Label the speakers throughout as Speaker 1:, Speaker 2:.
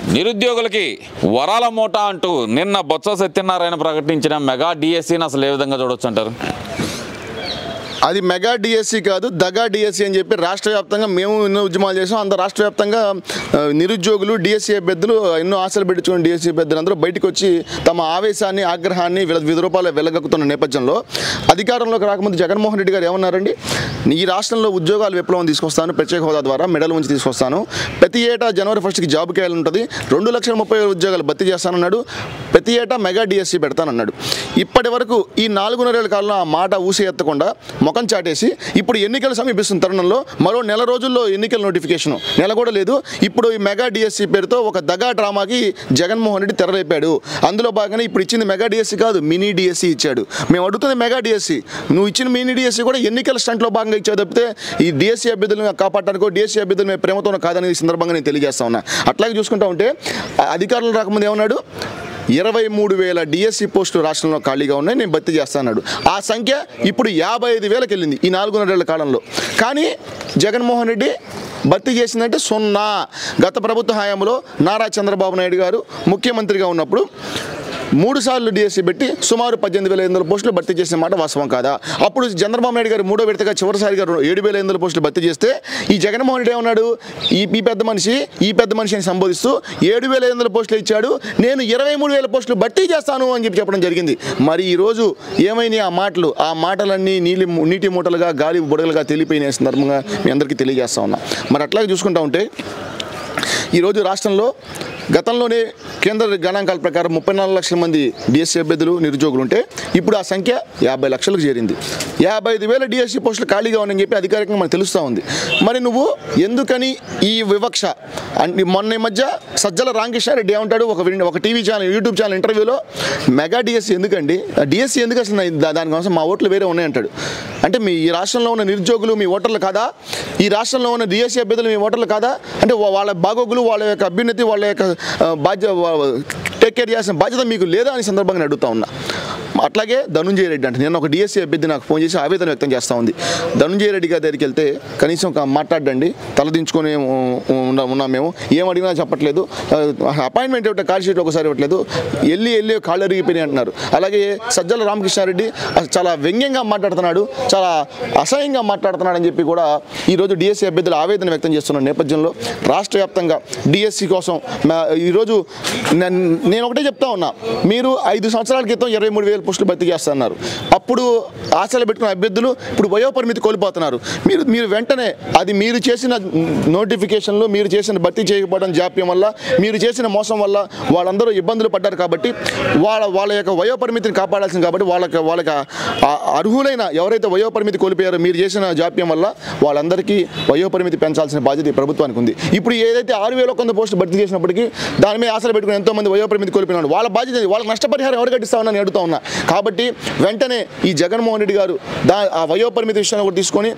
Speaker 1: నిరుద్యోగులకి వరాల మూట అంటూ నిన్న బొత్స సత్యనారాయణ ప్రకటించిన మెగా డిఎస్సిని అసలు ఏ విధంగా చూడొచ్చు అంటారు?
Speaker 2: అది మెగా డిఎస్సి కాదు, దగా డిఎస్సి అని చెప్పి రాష్ట్ర వ్యాప్తంగా మేము ఎన్నో ఉద్యమాలు చేసాం. అంత రాష్ట్ర వ్యాప్తంగా నిరుద్యోగులు, డిఎస్సి అభ్యర్థులు, ఎన్నో ఆశలు పెట్టుకున్న డిఎస్సి అభ్యర్థులు అందరూ బయటకు వచ్చి తమ ఆవేశాన్ని, ఆగ్రహాన్ని వివిధ రూపాయలు వెలగక్కుతున్న నేపథ్యంలో అధికారంలోకి రాకముందు జగన్మోహన్ రెడ్డి గారు ఏమన్నారండి? ఈ రాష్ట్రంలో ఉద్యోగాల విప్లవం తీసుకొస్తాను, ప్రత్యేక హోదా ద్వారా మెడల్ ఉంచి తీసుకొస్తాను, ప్రతి ఏటా జనవరి 1కి జాబ్ కేయాలి ఉంటుంది, 2,30,000 ఉద్యోగాలు భర్తీ చేస్తానన్నాడు, ప్రతి ఏటా మెగా డిఎస్సి పెడతానన్నాడు. ఇప్పటి వరకు ఈ 4.5 ఏళ్ల కాలంలో ఆ మాట ఊసి ఎత్తకుండా ముఖం చాటేసి ఇప్పుడు ఎన్నికలు సమీపిస్తున్న తరుణంలో మరో నెల రోజుల్లో ఎన్నికల నోటిఫికేషన్ నెల కూడా లేదు. ఇప్పుడు ఈ మెగా డిఎస్సి పేరుతో ఒక దగా డ్రామాకి జగన్మోహన్ రెడ్డి తెరలేపాడు. అందులో భాగంగా ఇప్పుడు ఇచ్చింది మెగా డిఎస్సి కాదు, మినీ డిఎస్సి ఇచ్చాడు. మేము అడుగుతుంది మెగా డిఎస్సి. నువ్వు ఇచ్చిన మినీ డిఎస్సి కూడా ఎన్నికల స్టంట్లో భాగంగా ఇచ్చావు తప్పితే ఈ డిఎస్సి అభ్యర్థులను కాపాడటానికో డిఎస్సి అభ్యర్థులు మేము ప్రేమతోనో కాదని ఈ సందర్భంగా నేను తెలియజేస్తా ఉన్నా. అట్లాగే చూసుకుంటా ఉంటే అధికారులు రాకముందు ఏమన్నాడు? 23,000 డిఎస్సి పోస్టులు రాష్ట్రంలో ఖాళీగా ఉన్నాయి, నేను భర్తీ చేస్తాను. ఆ సంఖ్య ఇప్పుడు 55,000కి వెళ్ళింది ఈ 4.5 ఏళ్ల కాలంలో. కానీ జగన్మోహన్ రెడ్డి భర్తీ చేసిందంటే 0. గత ప్రభుత్వ హయాంలో నారా చంద్రబాబు నాయుడు గారు ముఖ్యమంత్రిగా ఉన్నప్పుడు 3 సార్లు డిఎస్సి పెట్టి సుమారు 18,500 పోస్టులు భర్తీ చేసిన మాట వాస్తవం కాదా? అప్పుడు చంద్రబాబు నాయుడు గారు 3వ విడతగా చివరిసారిగా 7,500 పోస్టులు భర్తీ చేస్తే ఈ జగన్మోహన్ రెడ్డి ఏమన్నాడు? ఈ పెద్ద మనిషి అని సంబోధిస్తూ 7,500 పోస్టులు ఇచ్చాడు, నేను 23,000 పోస్టులు భర్తీ చేస్తాను అని చెప్పడం జరిగింది. మరి ఈరోజు ఏమైనా ఆ మాటలన్నీ నీటి మూటలుగా, గాలి బుడగలుగా తెలిపోయిన సందర్భంగా మీ అందరికీ తెలియజేస్తా ఉన్నా. మరి అట్లాగే చూసుకుంటా ఉంటే ఈరోజు రాష్ట్రంలో గతంలోనే కేంద్ర గణాంకాల ప్రకారం 34 లక్షల మంది డిఎస్సి అభ్యర్థులు, నిరుద్యోగులు ఉంటే ఇప్పుడు ఆ సంఖ్య 50 లక్షలకు చేరింది. 55,000 డిఎస్సి పోస్టులు ఖాళీగా ఉన్నాయని చెప్పి అధికారికంగా మనకు తెలుస్తూ ఉంది. మరి నువ్వు ఎందుకని ఈ వివక్ష? మొన్న ఈ మధ్య సజ్జల రామకృష్ణారెడ్డి ఏమంటాడు ఒక టీవీ ఛానల్, యూట్యూబ్ ఛానల్ ఇంటర్వ్యూలో, మెగా డిఎస్సి ఎందుకండి, డిఎస్సి ఎందుకు అసలు దానికోసం మా ఓట్లు వేరే ఉన్నాయంటాడు. అంటే ఈ రాష్ట్రంలో ఉన్న నిరుద్యోగులు మీ ఓటర్లు కాదా? ఈ రాష్ట్రంలో ఉన్న డిఎస్సి అభ్యర్థులు మీ ఓటర్లు కాదా? అంటే వాళ్ళ బాగోగులు, వాళ్ళ యొక్క అభ్యున్నతి, వాళ్ళ యొక్క టేక్ కేర్ చేయాల్సిన బాధ్యత మీకు లేదా అని సందర్భంగా అడుగుతా ఉన్నా. అట్లాగే ధనుంజయ రెడ్డి అంటే నేను ఒక డిఎస్సి అభ్యర్థి నాకు ఫోన్ చేసి ఆవేదన వ్యక్తం చేస్తూ ఉంది. ధనుంజయ రెడ్డి గారి దగ్గరికి వెళ్తే కనీసం మాట్లాడండి, తలదించుకొని ఉన్నాం మేము, ఏం అడిగినా చెప్పట్లేదు, అపాయింట్మెంట్ ఇవ్వటం కాల్ షీట్లో ఒకసారి ఇవ్వట్లేదు, వెళ్ళి కాళ్ళు అరిగిపోయినాయి అంటున్నారు. అలాగే సజ్జల రామకృష్ణారెడ్డి చాలా వ్యంగ్యంగా మాట్లాడుతున్నాడు, చాలా అసహ్యంగా మాట్లాడుతున్నాడు అని చెప్పి కూడా ఈరోజు డిఎస్సి అభ్యర్థులు ఆవేదన వ్యక్తం చేస్తున్న నేపథ్యంలో రాష్ట్ర వ్యాప్తంగా డిఎస్సి కోసం ఈరోజు నేను ఒకటే చెప్తా ఉన్నా, మీరు 5 సంవత్సరాల క్రితం 23,000 పోస్టులు భర్తీ చేస్తున్నారు. అప్పుడు ఆశలు పెట్టుకున్న అభ్యర్థులు ఇప్పుడు వయోపరిమితి కోల్పోతున్నారు. మీరు వెంటనే అది మీరు చేసిన నోటిఫికేషన్లు, మీరు చేసిన భర్తీ చేయకపోవడం జాప్యం వల్ల, మీరు చేసిన మోసం వల్ల వాళ్ళందరూ ఇబ్బందులు పడ్డారు. కాబట్టి వాళ్ళ యొక్క వయోపరిమితిని కాపాడాల్సింది. కాబట్టి వాళ్ళకి అర్హులైన ఎవరైతే వయోపరిమితి కోల్పోయారో మీరు చేసిన జాప్యం వల్ల వాళ్ళందరికీ వయోపరిమితి పెంచాల్సిన బాధ్యత ఈ ప్రభుత్వానికి ఉంది. ఇప్పుడు ఏదైతే 6,100 పోస్టులు భర్తీ చేసినప్పటికీ దాని మీద ఆశలు పెట్టుకుని ఎంతోమంది వయోపరిమితి కోల్పోయినాడు. వాళ్ళ బాధ్యత, వాళ్ళకి నష్టపరిహారం ఎవరు కట్టిస్తామని అడుగుతా ఉన్నా. కాబట్టి వెంటనే ఈ జగన్మోహన్ రెడ్డి గారు ఆ వయోపరిమితి విషయాన్ని కూడా తీసుకొని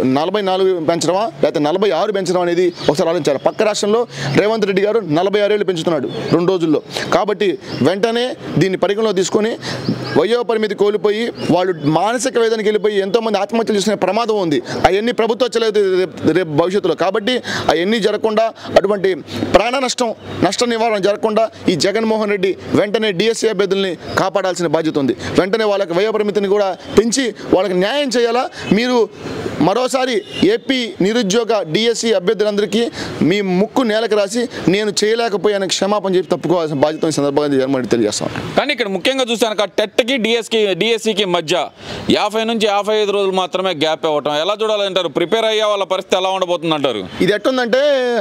Speaker 2: 44 పెంచడమా లేకపోతే 46 పెంచడం అనేది ఒకసారి ఆలోచించాలి. పక్క రాష్ట్రంలో రేవంత్ రెడ్డి గారు 46 ఏళ్ళు పెంచుతున్నాడు 2 రోజుల్లో. కాబట్టి వెంటనే దీన్ని పరిగణలో తీసుకొని వయోపరిమితి కోల్పోయి వాళ్ళు మానసిక వేదనకి వెళ్ళిపోయి ఎంతోమంది ఆత్మహత్యలు చేసుకునే ప్రమాదం ఉంది. అవన్నీ ప్రభుత్వం వచ్చలేదు రేపు భవిష్యత్తులో. కాబట్టి అవన్నీ జరగకుండా, అటువంటి ప్రాణ నష్ట నివారణ జరగకుండా ఈ జగన్మోహన్ రెడ్డి వెంటనే డిఎస్సి అభ్యర్థుల్ని కాపాడాల్సిన బాధ్యత ఉంది. వెంటనే వాళ్ళకి వయోపరిమితిని కూడా పెంచి వాళ్ళకి న్యాయం చేయాలా. మీరు మరోసారి ఏపీ నిరుద్యోగ డిఎస్సి అభ్యర్థులందరికీ మీ ముక్కు నేలకు రాసి నేను చేయలేకపోయాను క్షమాపణ చెప్పి తప్పుకోవాల్సిన బాధ్యత ఈ సందర్భంగా జగన్మోహన్ రెడ్డి తెలియజేస్తాను.
Speaker 1: కానీ ఇక్కడ ముఖ్యంగా చూసాను టెట్కి డిఎస్సికి మధ్య 50 నుంచి 55 రోజులు మాత్రమే గ్యాప్ ఇవ్వటం ఎలా చూడాలంటారు? ప్రిపేర్ అయ్యే వాళ్ళ పరిస్థితి ఎలా ఉండబోతుంది అంటారు?
Speaker 2: ఇది ఎట్టుందంటే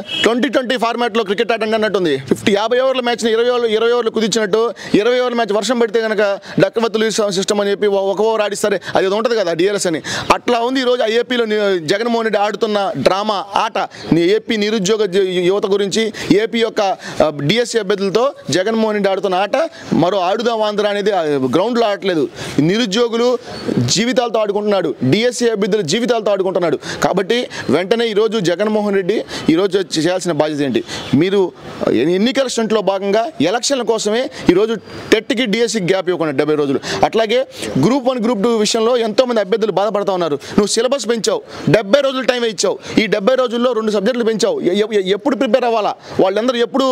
Speaker 2: 2020 ఫార్మాట్లో క్రికెట్ ఆటండి అన్నట్టుంది. 50 ఓవర్ల మ్యాచ్ని 20 ఓవర్లు కుదించినట్టు 20 ఓవర్ల మ్యాచ్ వర్షం పెడితే కనుక డక్కవత్తులు సిస్టమ్ అని చెప్పి 1 ఓవర్ ఆడిస్తారు. అది ఉంటుంది కదా డిఆర్ఎస్ అని. అట్లా ఉంది ఈరోజు ఏపీలో జగన్మోహన్ రెడ్డి ఆడుతున్న డ్రామా ఆట. ఏపీ నిరుద్యోగ యువత గురించి, ఏపీ యొక్క డిఎస్సి అభ్యర్థులతో జగన్మోహన్ రెడ్డి ఆడుతున్న ఆట మరో ఆడుదాం ఆంధ్ర అనేది గ్రౌండ్లో ఆడట్లేదు. నిరుద్యోగులు జీవితాలతో ఆడుకుంటున్నాడు, డిఎస్సి అభ్యర్థుల జీవితాలతో ఆడుకుంటున్నాడు. కాబట్టి వెంటనే ఈరోజు జగన్మోహన్ రెడ్డి ఈరోజు చేయాల్సిన బాధ్యత ఏంటి? మీరు ఎన్నికల స్టంట్లో భాగంగా ఎలక్షన్ల కోసమే ఈరోజు టెట్కి డిఎస్సికి గ్యాప్ ఇవ్వకుండా 70 రోజులు రోజులు. అట్లాగే గ్రూప్ 1 గ్రూప్ 2 విషయంలో ఎంతోమంది అభ్యర్థులు బాధపడతా ఉన్నారు. నువ్వు సిలబస్ పెంచావు, 70 రోజులు టైం ఇచ్చావు, ఈ 70 రోజుల్లో 2 సబ్జెక్టులు పెంచావు. ఎప్పుడు ప్రిపేర్ అవ్వాలా, వాళ్ళందరూ ఎప్పుడు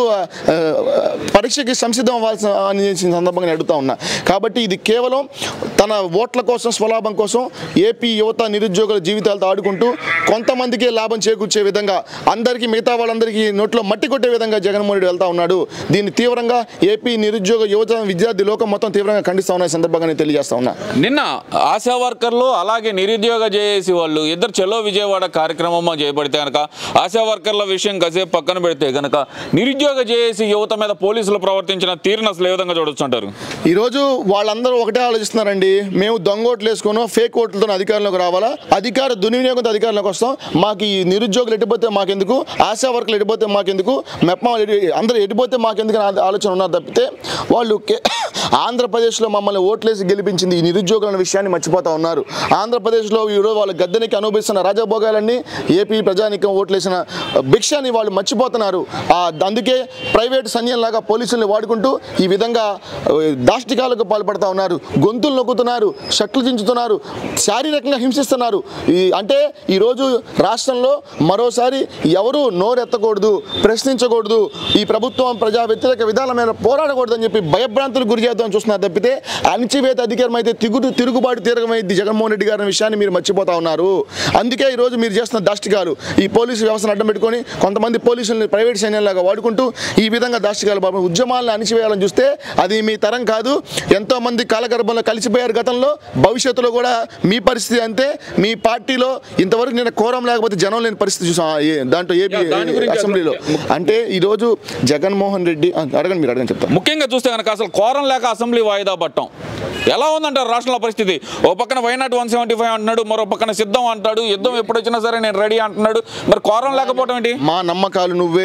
Speaker 2: పరీక్షకి సంసిద్ధం అవ్వాల్సిన అని సందర్భంగా నేను అడుగుతా ఉన్నా. కాబట్టి ఇది కేవలం తన ఓట్ల కోసం, స్వలాభం కోసం ఏపీ యువత నిరుద్యోగుల జీవితాలతో ఆడుకుంటూ కొంతమందికే లాభం చేకూర్చే విధంగా, అందరికీ మిగతా వాళ్ళందరికీ నోట్లో మట్టి కొట్టే విధంగా జగన్మోహన్ రెడ్డి వెళ్తా ఉన్నాడు. దీన్ని తీవ్రంగా ఏపీ నిరుద్యోగ యువత విద్యార్థి లోకం మొత్తం తీవ్రంగా ఖండిస్తా ఉన్న సందర్భంగా నేను తెలియజేస్తా ఉన్నా.
Speaker 1: నిన్న ఆశా వర్కర్లు అలాగే నిరుద్యోగ జేఏసీ వాళ్ళు ఇద్దరు చెలో విజయవాడ కార్యక్రమం చేపడితే కనుక ఆశా వర్కర్ల విషయం కాసేపు పక్కన పెడితే కనుక నిరుద్యోగ జేఏసీ యువత మీద పోలీసులు ప్రవర్తించిన తీరును అసలు ఏ విధంగా చూడొచ్చు అంటారు?
Speaker 2: ఈరోజు వాళ్ళందరూ ఒకటే ఆలోచిస్తున్నారండి, మేము దొంగ ఓట్లు వేసుకున్నాం, ఫేక్ ఓట్లతో అధికారంలోకి రావాలా, అధికార దుర్వినియోగంతో అధికారంలోకి వస్తాం, మాకు ఈ నిరుద్యోగులు ఎట్టిపోతే మాకెందుకు, ఆశా వర్కర్లు ఎట్టిపోతే మాకెందుకు, మెప్మా అందరూ ఎట్టిపోతే మాకెందుకు అని ఆలోచన ఉన్నారు తప్పితే వాళ్ళు ఆంధ్రప్రదేశ్లో మమ్మల్ని ఓట్లేసి గెలిపించింది ఈ నిరుద్యోగుల విషయాన్ని మర్చిపోతా ఉన్నారు. ఆంధ్రప్రదేశ్లో ఈరోజు వాళ్ళ గద్దెనికి అనుభవిస్తున్న రాజభోగాలన్నీ ఏపీ ప్రజానికం ఓట్లేసిన భిక్షాన్ని వాళ్ళు మర్చిపోతున్నారు. అందుకే ప్రైవేట్ సైన్యంలాగా పోలీసుల్ని వాడుకుంటూ ఈ విధంగా దాష్టికాలకు పాల్పడుతూ ఉన్నారు. గొంతులు నొక్కుతున్నారు, షట్లు దించుతున్నారు, శారీరకంగా హింసిస్తున్నారు. అంటే ఈరోజు రాష్ట్రంలో మరోసారి ఎవరు నోరెత్తకూడదు, ప్రశ్నించకూడదు, ఈ ప్రభుత్వం ప్రజా వ్యతిరేక విధానాల మీద పోరాడకూడదు అని చెప్పి భయభ్రాంతులు గురి చేద్దామని చూస్తున్నారు తప్పితే అణిచివేత అధికారం అయితే తిరుగుబాటు తీరగమైంది జగన్మోహన్ రెడ్డి గారి విషయాన్ని మీరు మర్చిపోతా ఉన్నారు. అందుకే ఈరోజు మీరు చేస్తున్న దాష్టికాలు, ఈ పోలీసు వ్యవస్థను అడ్డం పెట్టుకొని కొంతమంది పోలీసుల్ని ప్రైవేట్ సైన్యంలాగా వాడుకుంటూ ఈ విధంగా దాష్టికాలు బాబు ఉద్యమాలను అణిచివేయాలని చూస్తే అది మీ తరం కాదు. ఎంతోమంది కాలగర్భంలో కలిసిపోయారు గతంలో, భవిష్యత్తులో కూడా మీ పరిస్థితి అంతే. మీ పార్టీలో ఇంతవరకు నేను కోరం లేకపోతే జనం లేని పరిస్థితి చూసాం దాంట్లో ఏపీ అసెంబ్లీలో. అంటే ఈరోజు జగన్మోహన్ రెడ్డి అడగండి, మీరు అడగని చెప్తాను.
Speaker 1: ముఖ్యంగా చూస్తే కనుక అసలు కోరం లేక అసెంబ్లీ వాయిదా పట్టం ఎలా ఉందంటారు రాష్ట్రంలో పరిస్థితి? ఓ పక్కన వైనాట్ 175 అంటున్నాడు, మరో పక్కన సిద్ధం అంటాడు, యుద్ధం ఎప్పుడు వచ్చినా సరే నేను రెడీ అంటున్నాడు. మరి కోరం లేకపోవడం ఏంటి?
Speaker 2: మా నమ్మకాలు నువ్వే,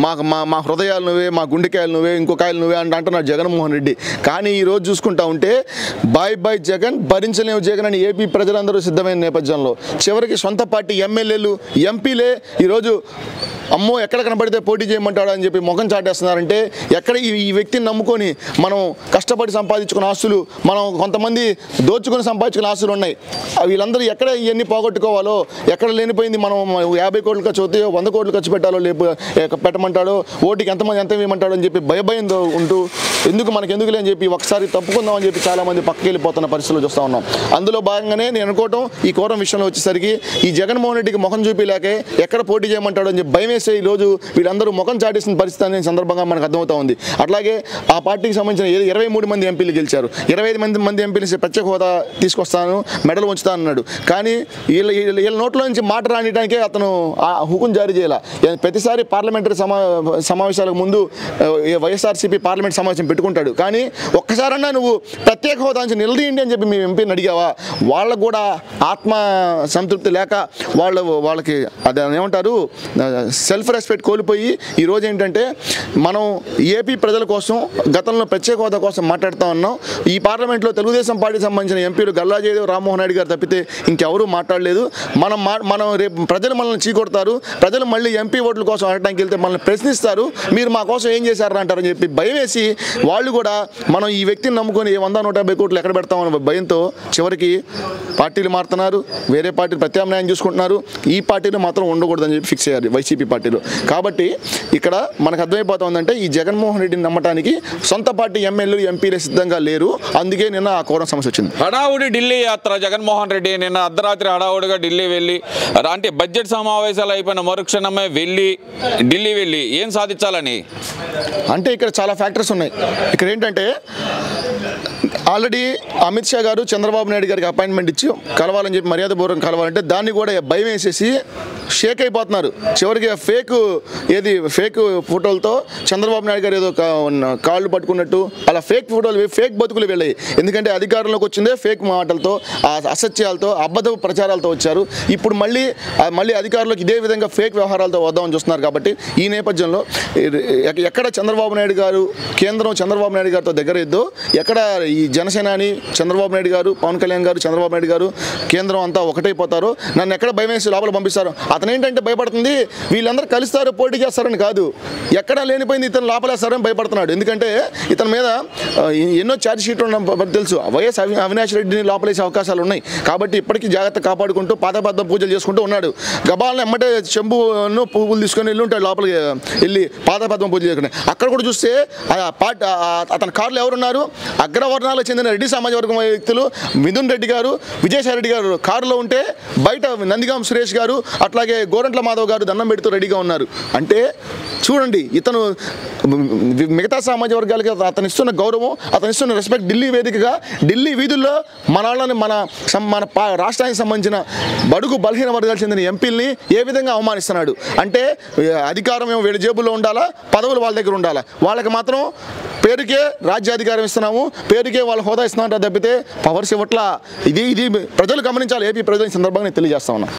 Speaker 2: మా హృదయాలు నువ్వే, మా గుండెకాయలు నువ్వే, ఇంకో కాయలు నువ్వే అంటున్నాడు జగన్మోహన్ రెడ్డి. కానీ ఈరోజు చూసుకుంటా ఉంటే బాయ్ జగన్, భరించలేము జగన్ అని ఏపీ ప్రజలందరూ సిద్ధమైన నేపథ్యంలో చివరికి సొంత పార్టీ ఎమ్మెల్యేలు, ఎంపీలే ఈరోజు అమ్మో ఎక్కడ కనబడితే పోటీ చేయమంటాడు అని చెప్పి ముఖం చాటేస్తున్నారంటే ఎక్కడ ఈ వ్యక్తిని నమ్ముకొని మనం కష్టపడి సంపాదించుకున్న ఆస్తులు, మనం కొంతమంది దోచుకొని సంపాదించుకున్న ఆస్తులు ఉన్నాయి, వీళ్ళందరూ ఎక్కడ ఇవన్నీ పోగొట్టుకోవాలో, ఎక్కడ లేనిపోయింది మనం 50 కోట్లు ఖర్చు అవుతాయో 100 కోట్లు ఖర్చు పెట్టాలో పెట్టమంటాడో, ఓటుకి ఎంతమంది ఎంత ఇవ్వమంటాడో అని చెప్పి భయంతో ఉంటూ ఎందుకు లేని చెప్పి ఒకసారి తప్పుకుందాం అని చెప్పి చాలామంది పక్కకి వెళ్ళిపోతున్న పరిస్థితులు చూస్తూ ఉన్నాం. అందులో భాగంగానే నేను అనుకోవటం ఈ కోరం విషయంలో వచ్చేసరికి ఈ జగన్మోహన్ రెడ్డికి ముఖం చూపిలేకే ఎక్కడ పోటీ చేయమంటాడో అని చెప్పి భయం వేసే ఈరోజు వీళ్ళందరూ ముఖం చాటేసిన పరిస్థితి అనే సందర్భంగా మనకు అర్థమవుతా ఉంది. అట్లాగే ఆ పార్టీకి సంబంధించిన 23 మంది ఎంపీలు గెలిచారు, 25 మంది ఎంపీలు ప్రత్యేక హోదా తీసుకొస్తాను, మెడలు ఉంచుతాను అన్నాడు. కానీ వీళ్ళ నోట్లో నుంచి మాట రానియడానికే అతను హుకుం జారీ చేయాల. ప్రతిసారి పార్లమెంటరీ సమావేశాలకు ముందు వైఎస్ఆర్సీపీ పార్లమెంట్ సమావేశం పెట్టుకుంటాడు, కానీ ఒక్కసారన్నా నువ్వు ప్రత్యేక హోదా నుంచి నిలదీయండి అని చెప్పి మీ ఎంపీని అడిగావా? వాళ్ళకు కూడా ఆత్మ సంతృప్తి లేక వాళ్ళకి అది ఏమంటారు సెల్ఫ్ రెస్పెక్ట్ కోల్పోయి ఈరోజు ఏంటంటే మనం ఏపీ ప్రజల కోసం గతంలో ప్రత్యేక హోదా కోసం మాట్లాడుతూ ఉన్నాం. ఈ పార్లమెంట్లో తెలుగుదేశం పార్టీకి సంబంధించిన ఎంపీలు గల్లా జయదేవ్, రామ్మోహన్ రెడ్డి గారు తప్పితే ఇంకెవరూ మాట్లాడలేదు. మనం రేపు ప్రజలు మనల్ని చీకొడతారు, ప్రజలు మళ్ళీ ఎంపీ ఓట్ల కోసం అడగడానికి వెళ్తే మనల్ని ప్రశ్నిస్తారు, మీరు మా కోసం ఏం చేశారు అంటారని చెప్పి భయం వేసి వాళ్ళు కూడా మనం ఈ వ్యక్తిని నమ్ముకొని 100-150 కోట్లు ఎక్కడ పెడతామని భయంతో చివరికి పార్టీలు మారుతున్నారు, వేరే పార్టీలు ప్రత్యామ్నాయం చూసుకుంటున్నారు. ఈ పార్టీలో మాత్రం ఉండకూడదని చెప్పి ఫిక్స్ అయ్యారు వైసీపీ పార్టీలో. కాబట్టి ఇక్కడ మనకు అర్థమైపోతా ఉందంటే ఈ జగన్మోహన్ రెడ్డిని నమ్మటానికి సొంత పార్టీ ఎమ్మెల్యేలు, ఎంపీలే సిద్ధంగా లేరు. అందుకే నిన్న ఆ కోరం సమస్య వచ్చింది.
Speaker 1: హడావుడి ఢిల్లీ యాత్ర జగన్మోహన్ రెడ్డి నిన్న అర్ధరాత్రి హడావుడిగా ఢిల్లీ వెళ్ళి, అంటే బడ్జెట్ సమావేశాలు అయిపోయిన మరుక్షణమే ఢిల్లీ వెళ్ళి ఏం సాధించాలని?
Speaker 2: అంటే ఇక్కడ చాలా ఫ్యాక్టర్స్ ఉన్నాయి. ఇక్కడ ఏంటంటే ఆల్రెడీ అమిత్ షా గారు చంద్రబాబు నాయుడు గారికి అపాయింట్మెంట్ ఇచ్చి కలవాలని చెప్పి మర్యాదపూర్వకం కలవాలంటే దాన్ని కూడా భయం వేసేసి షేక్ అయిపోతున్నారు. చివరికి ఫేక్ ఫోటోలతో చంద్రబాబు నాయుడు గారు ఏదో కాళ్ళు పట్టుకున్నట్టు అలా ఫేక్ ఫోటోలు, ఫేక్ బతుకులు వెళ్ళాయి. ఎందుకంటే అధికారంలోకి వచ్చిందే ఫేక్ మాటలతో, అసత్యాలతో, అబద్ధ ప్రచారాలతో వచ్చారు. ఇప్పుడు మళ్ళీ అధికారంలోకి ఇదే విధంగా ఫేక్ వ్యవహారాలతో వద్దామని చూస్తున్నారు. కాబట్టి ఈ నేపథ్యంలో ఎక్కడ చంద్రబాబు నాయుడు గారు కేంద్రం చంద్రబాబు నాయుడు గారితో దగ్గర ఇద్దో ఎక్కడ ఈ జనసేనాని చంద్రబాబు నాయుడు గారు, పవన్ కళ్యాణ్ గారు, చంద్రబాబు నాయుడు గారు కేంద్రం అంతా ఒకటైపోతారు, నన్ను ఎక్కడ భయం వేసి లోపల పంపిస్తారు. అతను ఏంటంటే భయపడుతుంది వీళ్ళందరూ కలుస్తారు పోటీ చేస్తారని కాదు, ఎక్కడా లేనిపోయింది ఇతను లోపలేస్తారని భయపడుతున్నాడు. ఎందుకంటే ఇతని మీద ఎన్నో ఛార్జ్ షీట్లు ఉన్న తెలుసు. వైఎస్ అవినాష్ రెడ్డిని లోపలేసే అవకాశాలు ఉన్నాయి కాబట్టి ఇప్పటికీ జాగ్రత్త కాపాడుకుంటూ పాదబద్ధ పూజలు చేసుకుంటూ ఉన్నాడు. గబాలను ఎమ్మటే చెంబును పువ్వులు తీసుకొని వెళ్ళి ఉంటాడు లోపలికి వెళ్ళి పాదబద్ధం పూజ చేసుకుని. అక్కడ కూడా చూస్తే అతని కారులో ఎవరున్నారు, అగ్రవర్ణాలకు చెందిన రెడ్డి సమాజ వర్గం వ్యక్తులు మిథున్ రెడ్డి గారు, విజయసాయి రెడ్డి గారు కారులో ఉంటే బయట నందిగాం సురేష్ గారు అట్లాగే గోరంట్ల మాధవ్ గారు దండం పెడుతూ రెడీగా ఉన్నారు. అంటే చూడండి ఇతను మిగతా సామాజిక వర్గాలకి అతను ఇస్తున్న గౌరవం, అతను ఇస్తున్న రెస్పెక్ట్ ఢిల్లీ వేదికగా ఢిల్లీ వీధుల్లో మనల్ని మన రాష్ట్రానికి సంబంధించిన బడుగు బలహీన వర్గాలకు చెందిన ఎంపీల్ని ఏ విధంగా అవమానిస్తున్నాడు. అంటే అధికారం ఏమో వీళ్ళ జేబుల్లో ఉండాలా, పదవులు వాళ్ళ దగ్గర ఉండాలా, వాళ్ళకి మాత్రం పేరుకే రాజ్యాధికారం ఇస్తున్నాము, పేరుకే వాళ్ళ హోదా ఇస్తున్నామంటారు తప్పితే పవర్స్ ఇవ్వట్లా. ఇది ప్రజలు గమనించాలి, ఏపీ ప్రజల సందర్భంగా నేను తెలియజేస్తా ఉన్నా.